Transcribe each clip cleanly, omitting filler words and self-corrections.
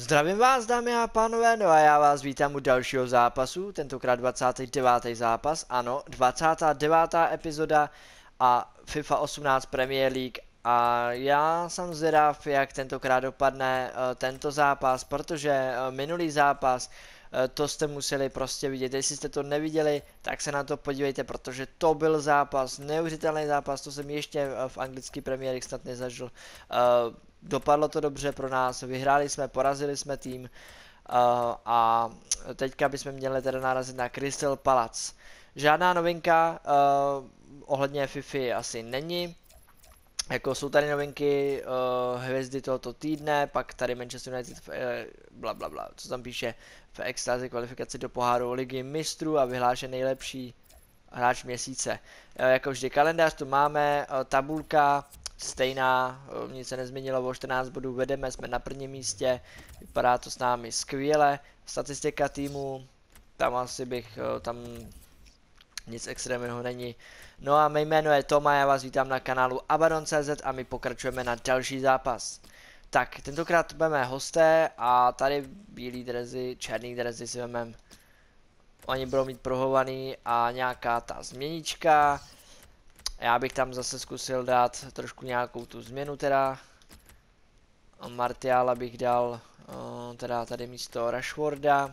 Zdravím vás, dámy a pánové, no a já vás vítám u dalšího zápasu, tentokrát 29. zápas, ano, 29. epizoda a FIFA 18 Premier League. A já jsem zvědav, jak tentokrát dopadne tento zápas, protože minulý zápas, to jste museli prostě vidět. Jestli jste to neviděli, tak se na to podívejte, protože to byl zápas, neuvěřitelný zápas, to jsem ještě v anglické Premier League snad nezažil. Dopadlo to dobře pro nás, vyhráli jsme, porazili jsme tým a teďka bychom měli teda narazit na Crystal Palace. Žádná novinka ohledně FIFA asi není. Jako jsou tady novinky hvězdy tohoto týdne, pak tady Manchester United blablabla, co tam píše, v extraze kvalifikaci do poháru Ligy mistrů a vyhlášen nejlepší hráč měsíce. Jako vždy kalendář tu máme, tabulka stejná, nic se nezměnilo, o 14 bodů vedeme, jsme na prvním místě, vypadá to s námi skvěle, statistika týmu, tam asi bych, tam nic extrémního není. No a mé jméno je Toma, já vás vítám na kanálu Abaddon.cz a my pokračujeme na další zápas. Tak, tentokrát budeme hosté a tady bílý drezy, černý drezy si vememe. Oni budou mít prohovaný a nějaká ta změnička. Já bych tam zase zkusil dát trošku nějakou tu změnu teda. Martiala bych dal teda tady místo Rashforda.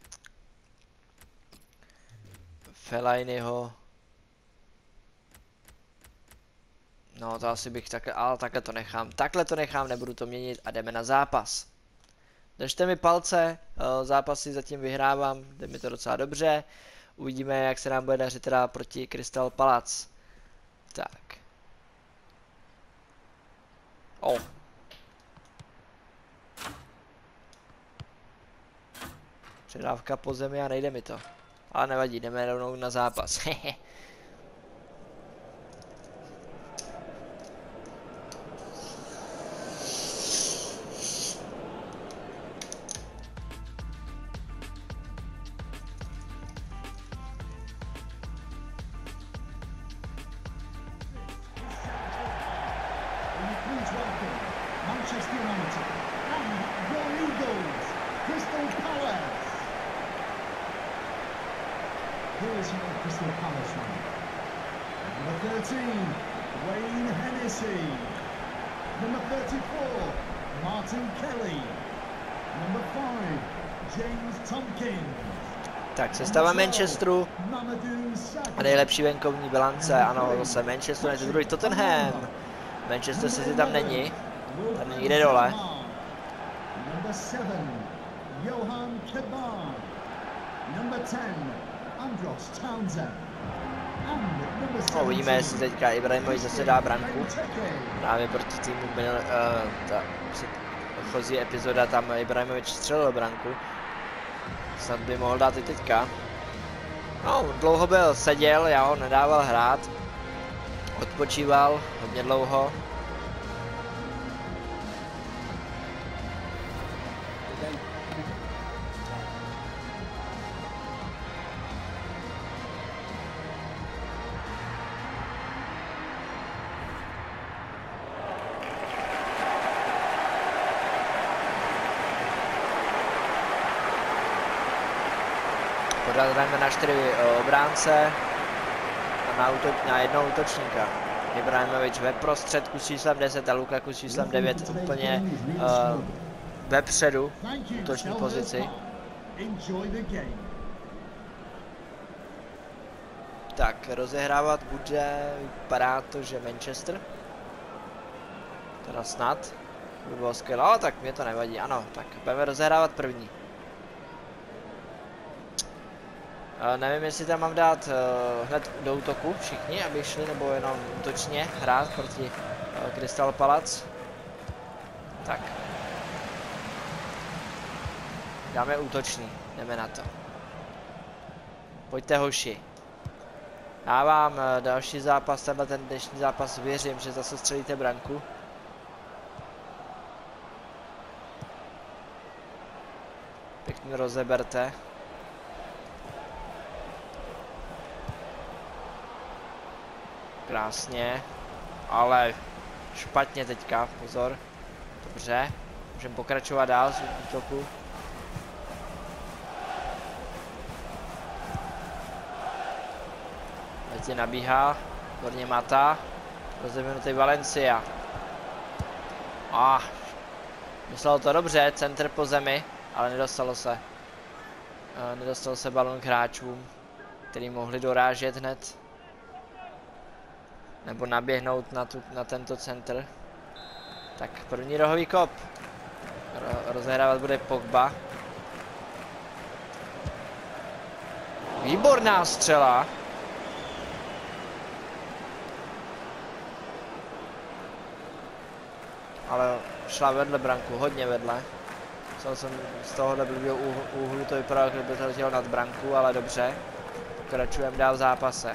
Fellainiho. No to asi bych takhle, ale takhle to nechám. Takhle to nechám, nebudu to měnit a jdeme na zápas. Držte mi palce, zápasy zatím vyhrávám, jde mi to docela dobře. Uvidíme, jak se nám bude dařit teda proti Crystal Palace. Tak. Předávka po zemi a nejde mi to. Ale nevadí, jdeme rovnou na zápas. Manchester United and your Eagles, Crystal Palace. Here's your Crystal Palace runner. Number 13, Wayne Hennessy. Number 34, Martin Kelly. Number 5, James Tompkins. Tak sestava Manchesteru a nejlepší venkovní bilance, ano, zase Manchester United, druhý Tottenham. Manchester City tam není, tam někde dole. Number 7, Johan Keban. Number 10, Andros Townsend. No, uvidíme, jestli teďka Ibrahimovič zase dá branku. Právě proti týmu ta předchozí epizoda, tam Ibrahimovič střelil branku. Snad by mohl dát i teďka. No, dlouho byl, seděl, já ho nedával hrát. Odpočíval hodně dlouho. Podáváme na 4 obránce a na jednoho útočníka. Ibrahimovič ve prostředku s číslem 10 a Lukaku s číslem 9 úplně vepředu v útoční pozici. Tak, rozehrávat bude, vypadá to, že Manchester. Teda snad. By bylo skvělé, ale tak mě to nevadí, ano, tak budeme rozehrávat první. Nevím, jestli tam mám dát hned do útoku všichni, aby šli, nebo jenom útočně hrát proti Crystal Palace. Tak. Dáme útočný, jdeme na to. Pojďte hoši. Já vám další zápas, tenhle ten dnešní zápas věřím, že zase střelíte branku. Pěkně rozeberte. Krásně, ale špatně teďka, pozor. Dobře, Můžeme pokračovat dál z útoku. Teď je nabíhá. Výborně Mata. Rozvinutý Valencia. Myslelo to dobře, centr po zemi, ale nedostalo se. Nedostal se balon k hráčům, který mohli dorážet hned. Nebo naběhnout na tento centr. Tak první rohový kop. Rozehrávat bude Pogba. Výborná střela. Ale šla vedle branku, hodně vedle. Myslel jsem z tohohle blbýho úhlu to vypadalo, kdyby to letělo nad branku, ale dobře. Pokračujeme dál v zápase.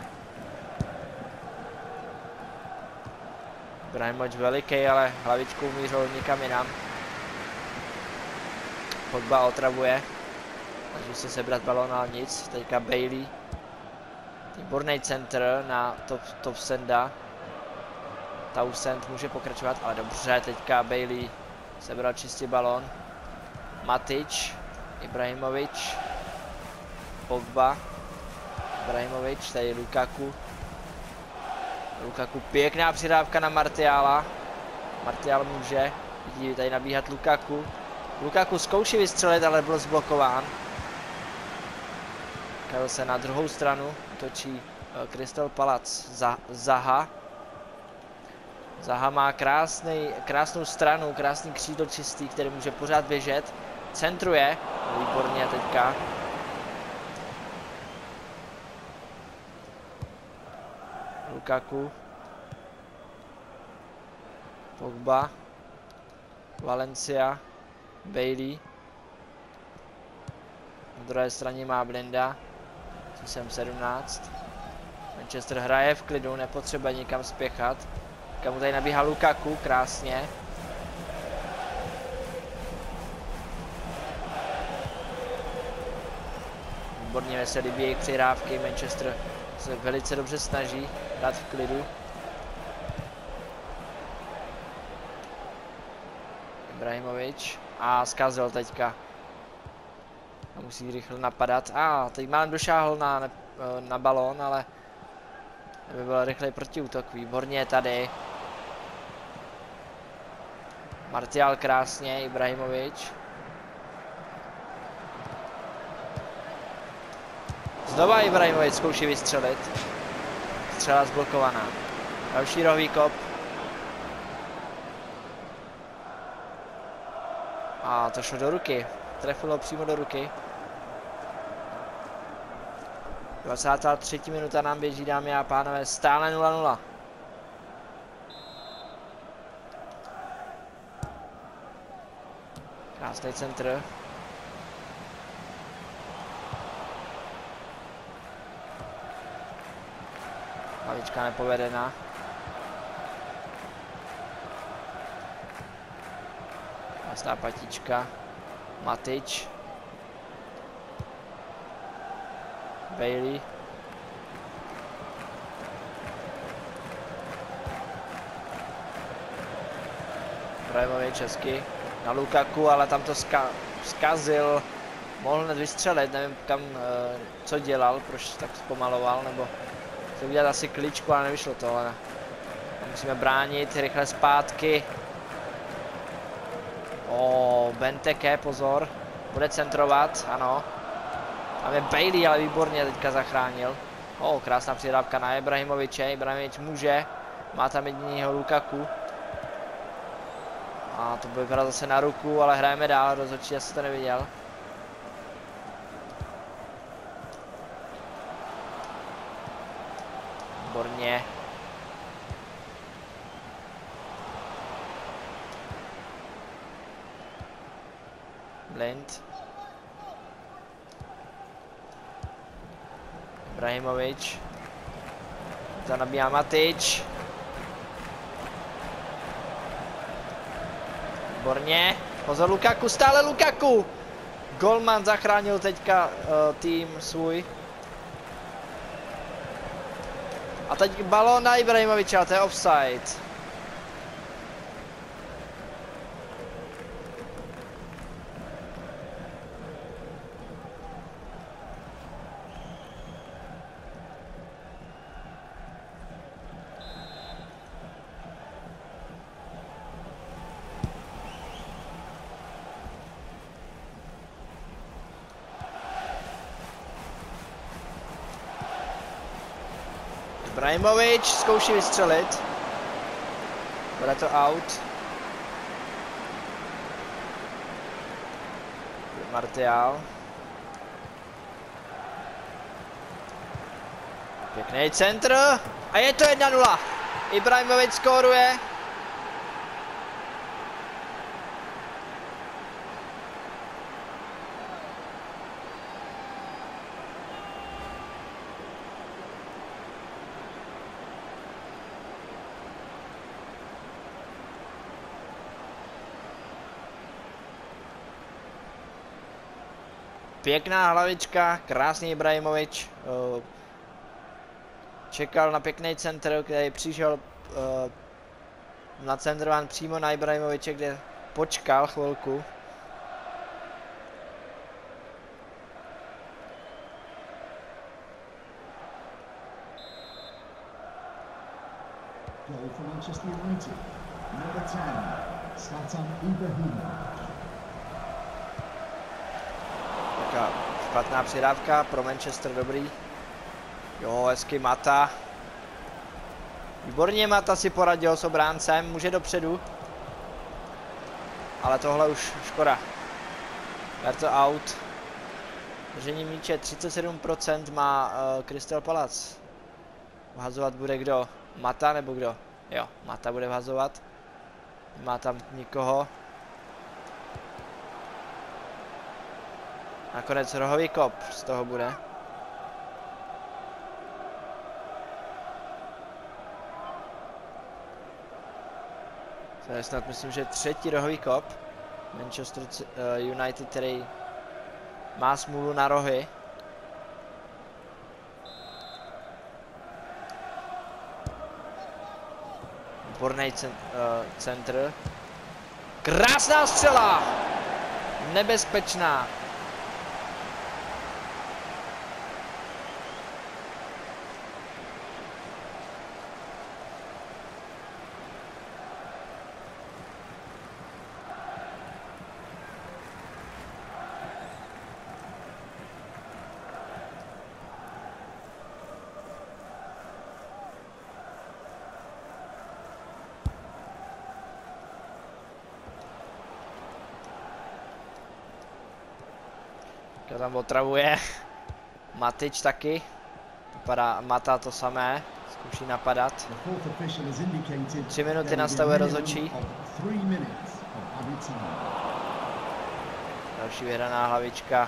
Ibrahimovič veliký, ale hlavičkou mířil nikam jinam. Pogba otravuje. Snaží se sebrat balón, ale nic. Teďka Bailey. Výborný centr na Townsenda. Townsend může pokračovat, ale dobře, teďka Bailey sebral čistě balón. Matic, Ibrahimovič, Pogba, Ibrahimovič, tady Lukaku. Lukaku, pěkná přidávka na Martiala. Martial může, vidí tady nabíhat Lukaku. Lukaku zkouší vystřelit, ale byl zblokován. Kajel se na druhou stranu, točí Crystal Palace Zaha. Zaha má krásnou stranu, krásný křídlo čistý, který může pořád běžet. Centruje, výborně teďka. Lukaku. Pogba. Valencia. Bailey. Na druhé straně má Blinda. Jsem 17. Manchester hraje v klidu, nepotřebuje nikam spěchat. Kamu tady nabíhá Lukaku, krásně. Výborně se líbí jejich přihrávky, Manchester se velice dobře snaží dát v klidu. Ibrahimovič a zkazil teďka. A musí rychle napadat. Teď málem došáhl na balón, ale by byl rychlej protiútok. Výborně tady. Martial krásně, Ibrahimovič. Znova Ibrahimovič zkouší vystřelit. Střela zblokovaná. Další rohový kop. To šlo do ruky. Trefilo přímo do ruky. 23. minuta nám běží, dámy a pánové, stále 0-0. Krásný centr. Hlavička nepovedená. Krásná patička. Matic. Bailey. Ibrahimovič česky na Lukaku, ale tam to zkazil. Mohl hned vystřelit, nevím kam, co dělal, proč tak zpomaloval, nebo chtěl udělat asi kličku, ale nevyšlo to, ale musíme bránit, rychle zpátky. Benteke, pozor, bude centrovat, ano. Tam je Bailey, ale výborně teďka zachránil. Krásná přidávka na Ibrahimoviče, Ibrahimovič může, má tam jedinýho Lukaku. To bude vypadat zase na ruku, ale hrajeme dál, rozhodčí asi to neviděl. Výborně. Blind. Ibrahimovič. To nabíhá Matic. Výborně. Pozor Lukaku, stále Lukaku. Golman zachránil teďka tým svůj. A teď balón na Ibrahimoviče, a to je offside. Ibrahimovič zkouší vystřelit. Bude to out. Martial. Pěkný centr. A je to 1-0. Ibrahimovič skóruje. Pěkná hlavička, krásný Ibrahimovič. Čekal na pěkný centr, který přišel nacentrován přímo na Ibrahimoviče, kde počkal chvilku. Goal for Manchester United. Number 10, Zlatan Ibrahimovic. Taká špatná přidávka pro Manchester, dobrý. Jo, hezky Mata. Výborně Mata si poradil s obráncem, může dopředu. Ale tohle už škoda. Je to out. Držení míče 37% má Crystal Palace. Vhazovat bude kdo? Mata nebo kdo? Jo, Mata bude vhazovat. Má tam nikoho. Nakonec rohový kop z toho bude. To je snad, myslím, že třetí rohový kop. Manchester United, který má smůlu na rohy. Výborný centr. Krásná střela! Nebezpečná. To tam otravuje. Matič taky. Vypadá Mata to samé. Zkouší napadat. 3 minuty nastavuje rozhodčí. Další vyhraná hlavička.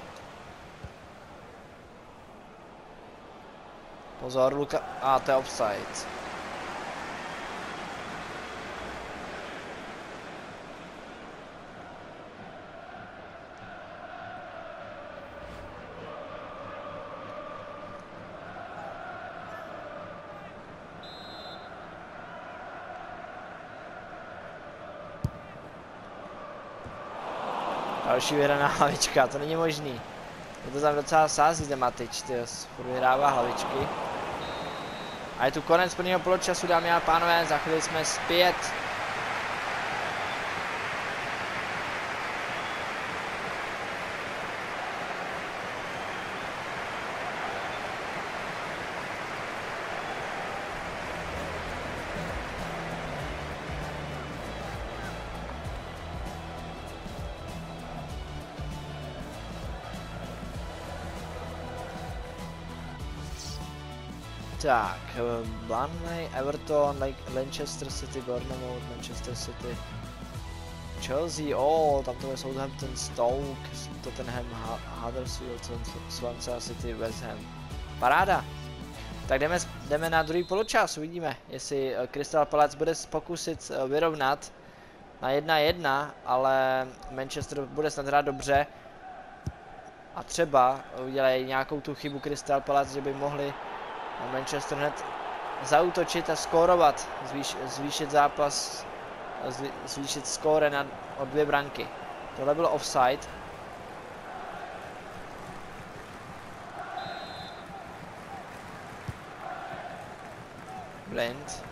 Pozor, Luka. A to je offside. Další vyhraná hlavička, to není možný. Je to tam docela sází ten Matič, tyjo, furt vyhrává hlavičky. A je tu konec prvního poločasu, dámy a pánové, za chvíli jsme zpět. Tak, Burnley, Everton, Manchester City, Bournemouth, Manchester City, Chelsea, tam to je Southampton, Stoke, Tottenham, Huddersfield, Swansea City, West Ham. Paráda! Tak jdeme na druhý poločas, uvidíme, jestli Crystal Palace bude pokusit vyrovnat na 1-1, ale Manchester bude snad hrát dobře. A třeba udělají nějakou tu chybu Crystal Palace, že by mohli Manchester hned zaútočit a skórovat, zvýšit zápas, zvýšit skóre o 2 branky. Tohle bylo offside. Blind.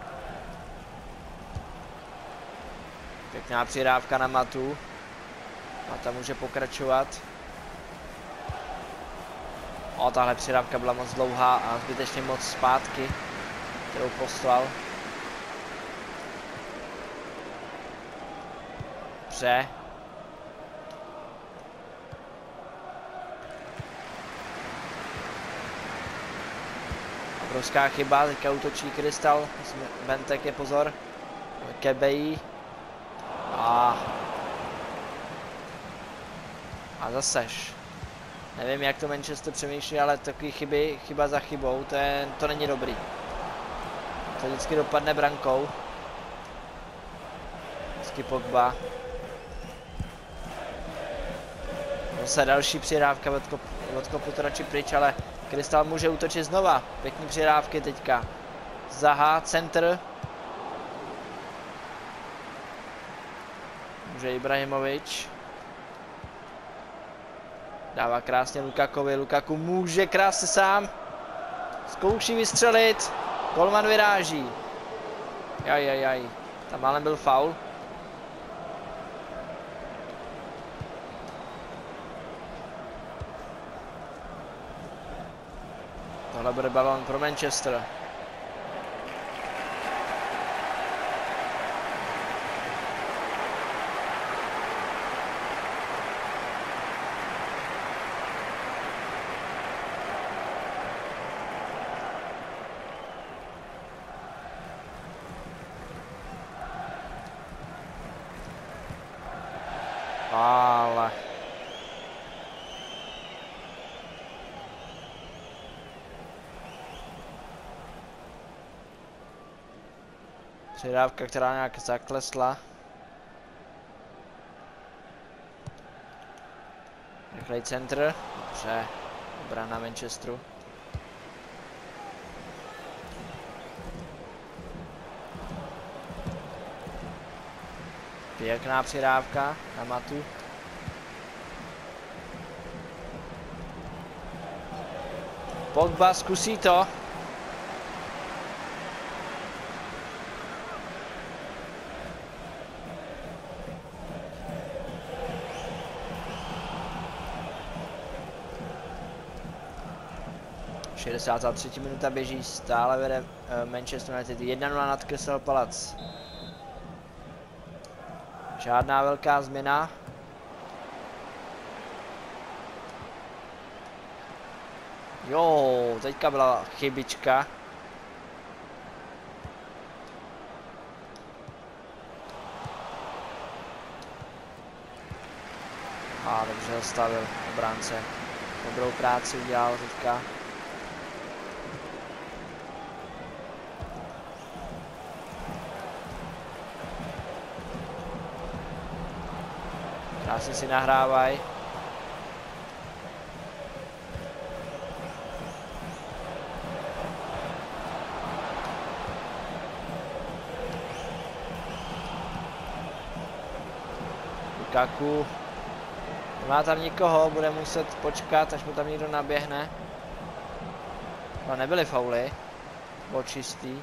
Pěkná přidávka na Matu. Mata může pokračovat. O, tahle přidávka byla moc dlouhá a zbytečně moc zpátky, kterou poslal. Dobře. Obrovská chyba, teďka útočí Crystal, Bentek je pozor. Kebejí. A zaseš. Nevím, jak to Manchester přemýšlí, ale takový chyba za chybou, to není dobrý. To vždycky dopadne brankou. Vždycky Pogba. Zase další přidávka od kopu radši pryč, ale Crystal může útočit znova. Pěkný přidávky teďka. Zaha, centr. Může Ibrahimovič. Dává krásně Lukakovi, Lukaku může krásně sám. Zkouší vystřelit. Golman vyráží. Jaj. Tam málem byl faul. Tohle bude balón pro Manchester. Ale přidávka, která nějak zaklesla. Rychlej centr. Dobře. Obrana Manchesteru. Pěkná přidávka na Matu. Pogba zkusí to. V 63. minuta běží, stále vede Manchester United 1-0 nad Crystal Palace. Žádná velká změna. Jo, teďka byla chybička. A dobře zastavil obránce. Dobrou práci udělal teďka. Krásně si nahrávají. Lukaku. Nemá tam nikoho, bude muset počkat, až mu tam někdo naběhne. No, nebyly fauly. Bylo čistý.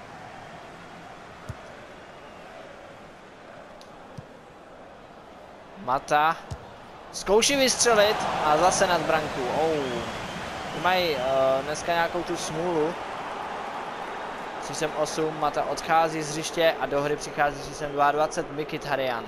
Mata. Zkouší vystřelit a zase nad branku. Mají dneska nějakou tu smůlu. Číslem 8 Mata odchází z hřiště a do hry přichází číslem 22 Mkhitaryan.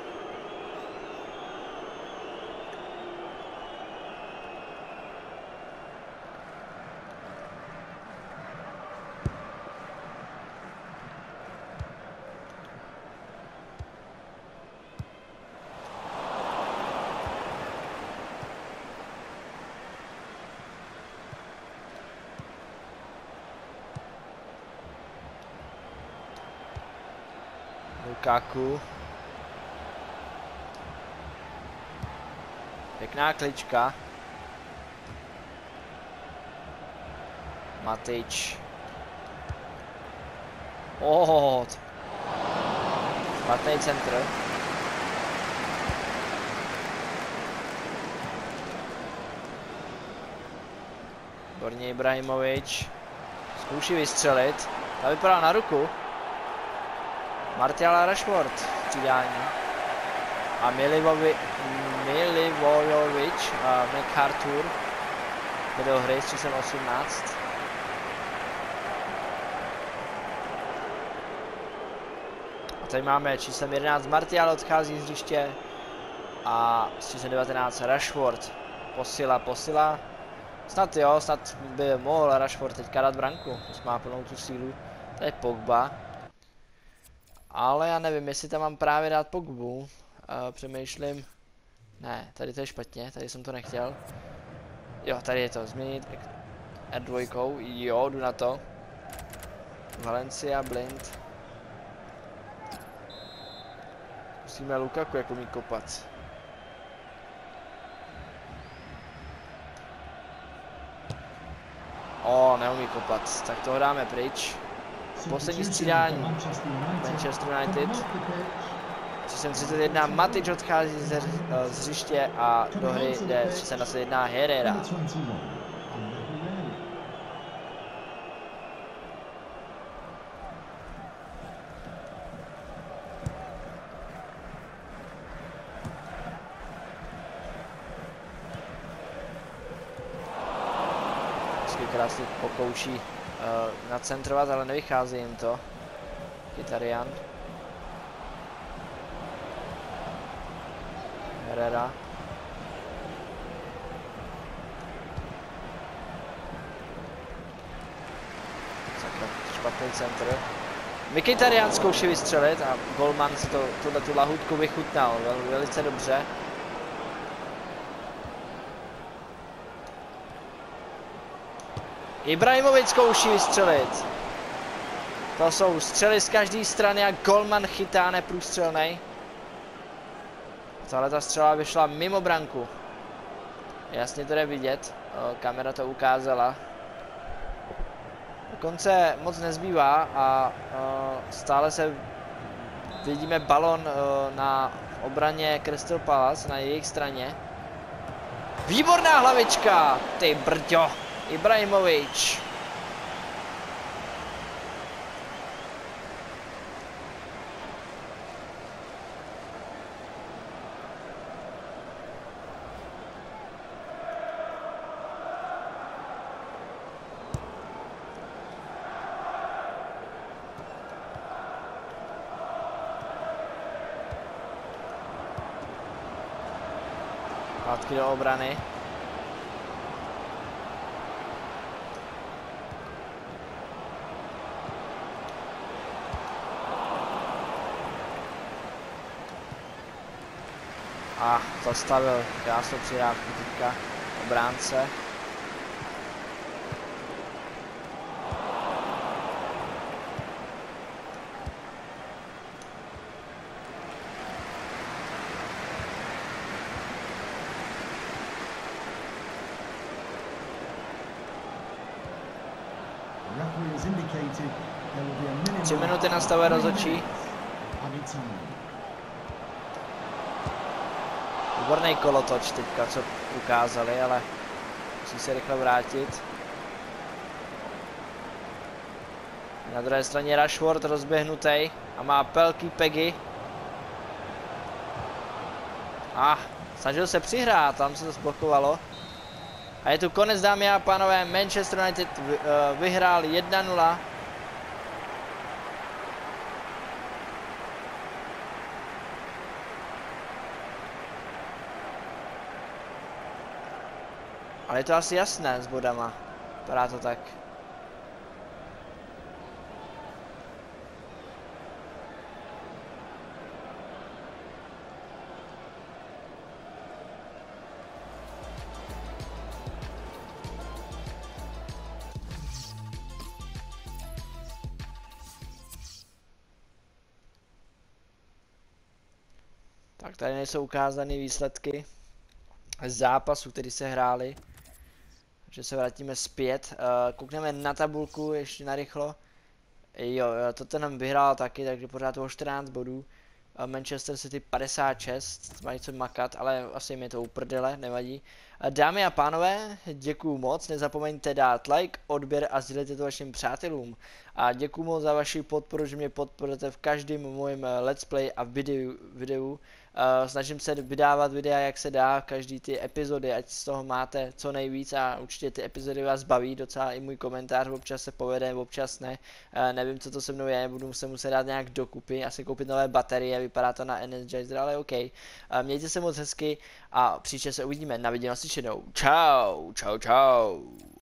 Lukaku. Pěkná klička. Matič. Špatný centr. Borně Ibrahimovič. Zkouší vystřelit. Ta vypadá na ruku. Martial a Rashford přidání. A Milivojevič a McArthur. do hry s číslem 18. A tady máme číslem 11 Martial odchází z hřiště a s číslem 19 Rashford. Posila. Snad jo, snad by mohl Rashford teďka dát branku, má plnou tu sílu. To je Pogba. Ale já nevím, jestli tam mám právě dát Pogbu. Přemýšlím. Ne, tady to je špatně, tady jsem to nechtěl. Jo, tady je to, změnit R2, jo, jdu na to. Valencia, Blind. Musíme Lukaku jako umí kopat. Neumí kopat, tak toho dáme pryč. Poslední střídání Manchester United. Číslem 31 Matic odchází z hřiště a do hry jde číslem 21 Herrera. Krásně pokouší nacentrovat, ale nevychází jim to. Mkhitaryan. Herrera. Sakra, špatný centr. Mkhitaryan zkouší vystřelit a golman si tu lahůdku vychutnal velice dobře. Ibrahimovic zkouší vystřelit. To jsou střely z každé strany a golman chytá neprůstřelnej. Tahle ta střela vyšla mimo branku. Jasně to jde vidět, kamera to ukázala. Dokonce moc nezbývá a stále se vidíme balon na obraně Crystal Palace, na jejich straně. Výborná hlavička, ty brďo, Ibrahimovič. Zpátky do obrany. A zastavil krásnou přidávku teďka obránce. Tři minuty nastavuje rozhodčí. Výborný kolotoč teďka, co ukázali, ale musí se rychle vrátit. Na druhé straně Rashford rozběhnutý a má pelký Peggy. Snažil se přihrát, tam se to zblokovalo. A je tu konec, dámy a pánové, Manchester United vyhrál 1-0. Ale je to asi jasné s bodama. Vypadá to tak. Tak tady nejsou ukázány výsledky z zápasů, který se hráli. Takže se vrátíme zpět. Koukneme na tabulku ještě narychlo. Jo, Tottenham vyhrál taky, takže pořád o 14 bodů. Manchester City 56, mají co makat, ale asi jim je to uprdele, nevadí. Dámy a pánové, děkuju moc, nezapomeňte dát like, odběr a sdílejte to vašim přátelům. A děkuju moc za vaši podporu, že mě podporujete v každém mojím let's play a videu. Snažím se vydávat videa, jak se dá, každý ty epizody, ať z toho máte co nejvíc a určitě ty epizody vás baví, docela i můj komentář, občas se povede, občas ne. Nevím, co to se mnou je, budu se muset dát nějak dokupy, asi koupit nové baterie, vypadá to na Energizer, ale OK. Mějte se moc hezky a příště se uvidíme, na viděnou, naslyšenou. Čau, čau, čau.